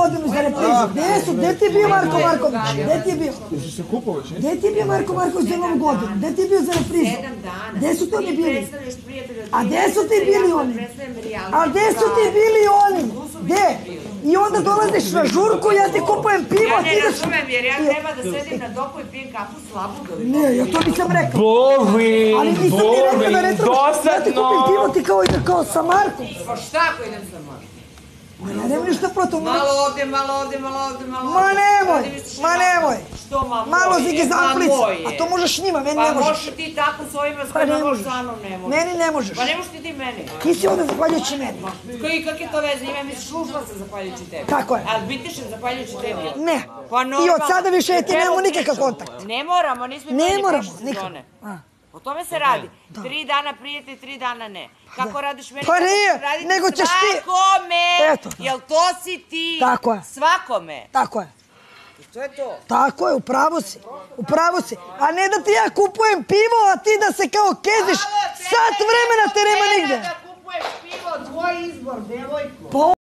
godinu za reprizu. Gde su? Gde ti je bio Marko Marković? Gde ti je bio? Jesu se Kupović, ne? Gde ti je bio Marko Marković za novu godinu? Gde ti je bio za reprizu? 7 dana. Gde su to oni bili? Predstavljaš prijatelja. A gde su ti bili oni? A gde su ti bili oni? Gde? I onda dolaziš na žurku, ja ti kupujem pivo, Ja ti ne ideš... razumem, jer ja treba da sedim na doku i pijem kafu s labudovi. Ne, ja to nisam rekao. Boring, Ali nisam ti rekao da ne trebaš. Ja ti kupim pivo, dosadno. ti kao sa Markom. Pa šta ako idem sa mnom? Ja nemam ništa protiv. Malo ovde, malo ovde, malo ovde, malo ovde. Ma nemoj, ma nemoj. Što ma Malo moje? zigi Ma zamplica. moje. A to možeš njima, meni ne Pa možeš. možeš ti tako s ovima s Pa kojima ne možeš možeš. sa mnom, ne možeš. Meni ne možeš. Pa ne možeš ti meni. Ti si ovdje zahvaljujući meni. Kak je to veze? Ima misliš ušla sam zahvaljujući tebi. Tako je. Ali bitišem zahvaljujući tebi. Ne. Pa I normalno. od sada više ti nemamo nikakav kontakt. Ne moramo, nismo Ne imali moramo, prošle nikako. sezone. A. O tome se radi. 3 dana prijete, 3 dana ne. Kako radiš meni? Pa tako nije, ću raditi nego ćeš ti- Svakome! Eto. Jel to si ti? Tako je. Svakome. Tako je. To je to. Tako je, upravo si. Upravo si. A ne da ti ja kupujem pivo, a ti da se kao keziš sat vremena te nema nigde. Da kupuješ pivo, tvoj izbor, devojko. Pa